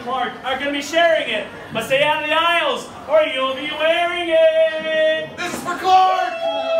Clark are going to be sharing it. But stay out of the aisles, or you'll be wearing it. This is for Clark!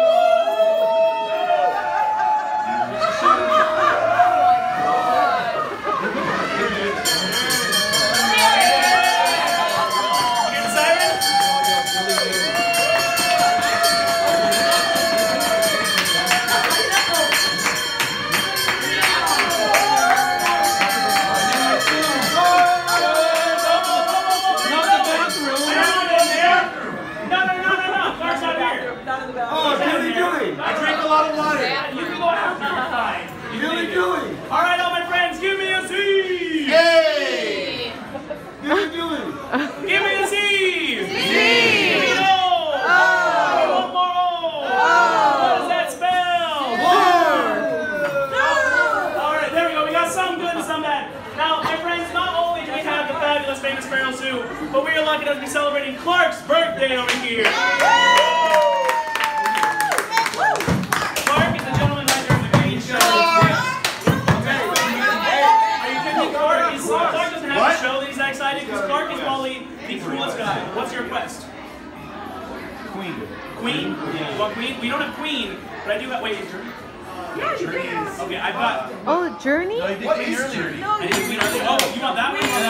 All right, all my friends, give me a Z! Hey! Give me a Z! Z! Give me an O! O! Give me one more O! O! What does that spell? All right, there we go. We got some good and some bad. Now, my friends, not only do we have the fabulous famous Farrels Zoo, but we are lucky enough to be celebrating Clark's birthday over here. Clark is the gentleman right there in the green shirt. Clark doesn't have a show that he's that excited because Clark is probably the coolest guy. What's your request? Queen. Queen? Yeah. You want Queen? We don't have Queen, but I do have. Wait, is Journey? Yeah, you did have. Okay, I've got. Oh, Journey? No, you did Queen earlier. No, I did Queen earlier. Oh, you want that one? We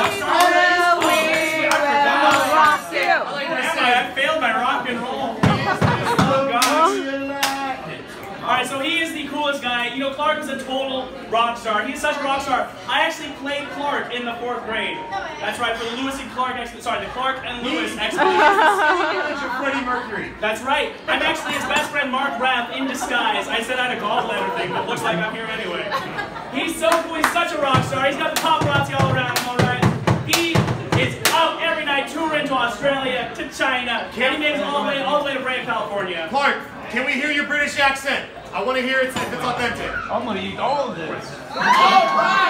will rock you. I failed my rock and roll. Oh, gosh. Alright, so he is the coolest guy. You know, Clark is a total rock star. He's such a rock star. I actually played Clark in the 4th grade. That's right, for the Lewis and Clark the Clark and Lewis expedition. Freddie Mercury. That's right. I'm actually his best friend, Mark Rath, in disguise. I said I had a gallbladder thing, but looks like I'm here anyway. He's so cool. He's such a rock star. He's got the paparazzi all around him, alright? He is out every night touring to Australia, to China, and he makes it all the way to Brea, California. Clark, can we hear your British accent? I want to hear it if it's authentic. I'm gonna eat all of this. All right!